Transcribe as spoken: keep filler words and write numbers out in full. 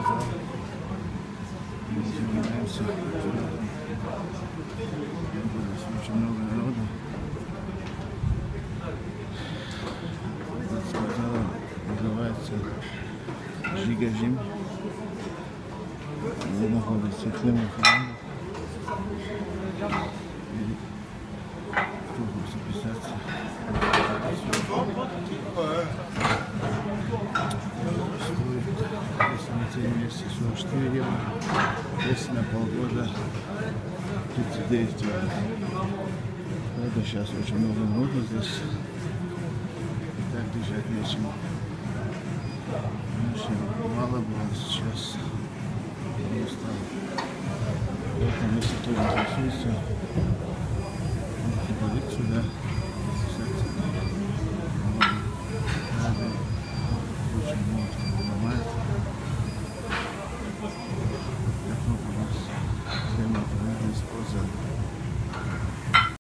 зал. Мы занимаемся. Очень много народу. Детский зал называется Жигажим. Где находится Климов Иванов. Кто хочет записаться? Стоит, если на те месте сорок четыре евро, если на полгода тридцать девять евро. Правда, сейчас очень много народу здесь. И так бежать нечем. Раньше мало было, сейчас не стало. Поэтому, если кто интересуется, можно приходить сюда. Очень много.